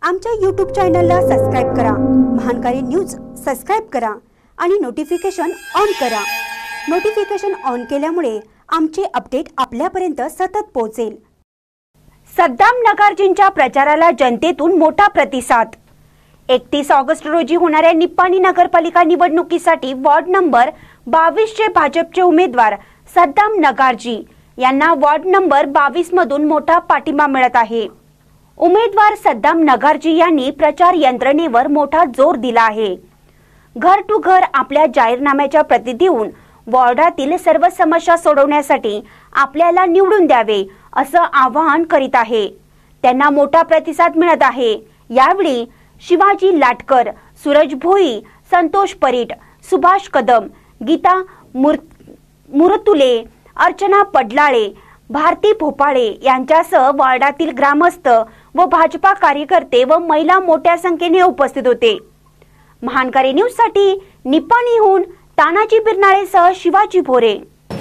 आमच्या YouTube चॅनलला subscribe करा, महानकारी न्यूज सबस्क्राइब करा आणि नोटिफिकेशन ऑन करा। नोटिफिकेशन ऑन केल्यामुळे आमचे अपडेट आपल्यापर्यंत सतत पोहोचेल। सद्दाम नगार्जींच्या प्रचाराला जनतेतून मोठा प्रतिसाद। 31 ऑगस्ट रोजी होणाऱ्या निप्पाणी नगरपालिका निवडणुकीसाठी वॉर्ड नंबर 22 चे भाजपचे उमेदवार सद्दाम नगार्जी यांना वॉर्ड नंबर 22 मधून मोठा पाठिंबा मिळत आहे। उमेदवार सद्दाम नगार्जी यांनी प्रचार यंत्रणेवर मोठा जोर दिला आहे। घर टू घर आपल्या जाहीरनाम्याच्या प्रती देऊन वॉर्डातील सर्व समस्या सोडवण्यासाठी आपल्याला निवडून द्यावे असं आवाहन करीत आहे। त्यांना मोठा प्रतिसाद मिळत आहे। यावेळी शिवाजी लाटकर, सूरज भोई, संतोष परीट, सुभाष कदम, गीता मुरतुले, अर्चना पडलाळे, भारती भोपाळे यांच्यासह वॉर्डातील ग्रामस्थ व भाजपा कार्यकर्ते व महिला मोठ्या संख्येने उपस्थित होते। महानकारी न्यूज साठी निप्पाणीहून तानाजी बिरनाळेसह शिवाजी भोरे।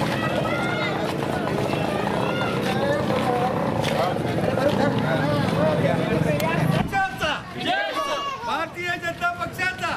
भारतीय जनता पक्षाचा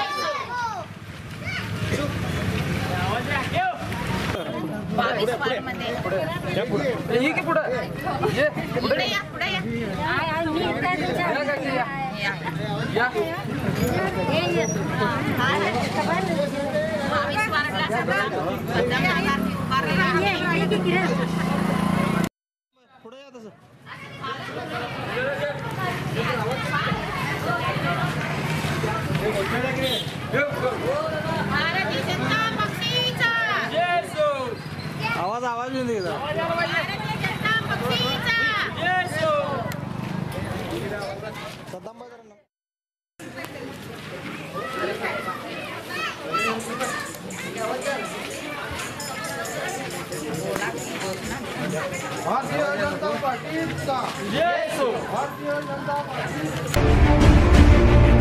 आवाज नहीं देगा। भारतीय जनता पार्टी का जय हो। भारतीय जनता पार्टी।